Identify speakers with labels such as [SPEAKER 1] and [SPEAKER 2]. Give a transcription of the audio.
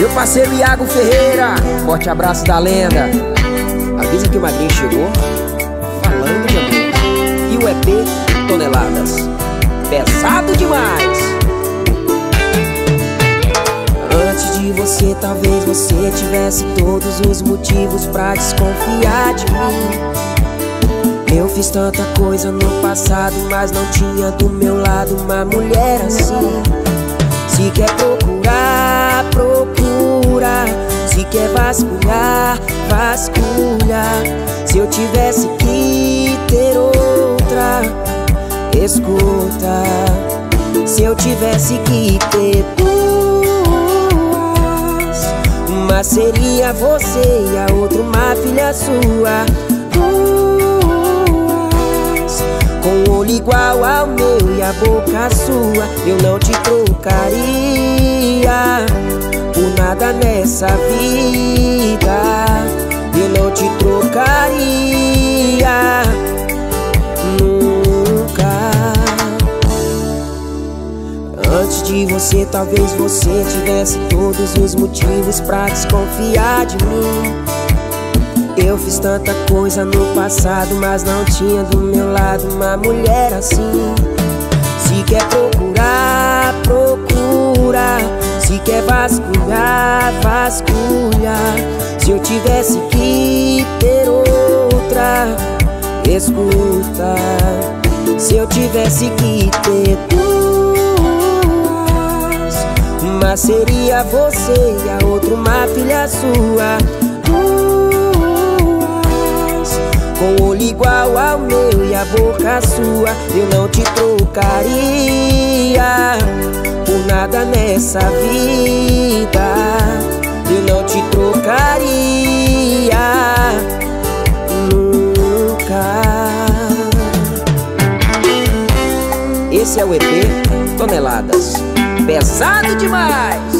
[SPEAKER 1] Meu parceiro Iago Ferreira, forte abraço da lenda. Avisa que o Magrinho chegou, falando de amor. E o EP Toneladas, pesado demais. Antes de você, talvez você tivesse todos os motivos pra desconfiar de mim. Eu fiz tanta coisa no passado, mas não tinha do meu lado uma mulher assim. Se quer procurar, procura. Se quer vasculhar, vasculha. Se eu tivesse que ter outra, escuta. Se eu tivesse que ter duas, uma seria você e a outra uma filha sua. Duas, com o olho igual ao meu e a boca sua. Eu não te trocaria por nada nessa vida. Eu não te trocaria nunca. Antes de você, talvez você tivesse todos os motivos pra desconfiar de mim. Eu fiz tanta coisa no passado, mas não tinha do meu lado uma mulher assim. Se quer procurar, procura. Se quer vasculhar, vasculha. Se eu tivesse que ter outra, escuta. Se eu tivesse que ter duas, uma seria você e a outra uma filha sua. Duas, com o olho igual ao meu e a boca sua. Eu não te trocaria por nada nessa vida. Eu não te trocaria nunca. Esse é o EP Toneladas, pesado demais.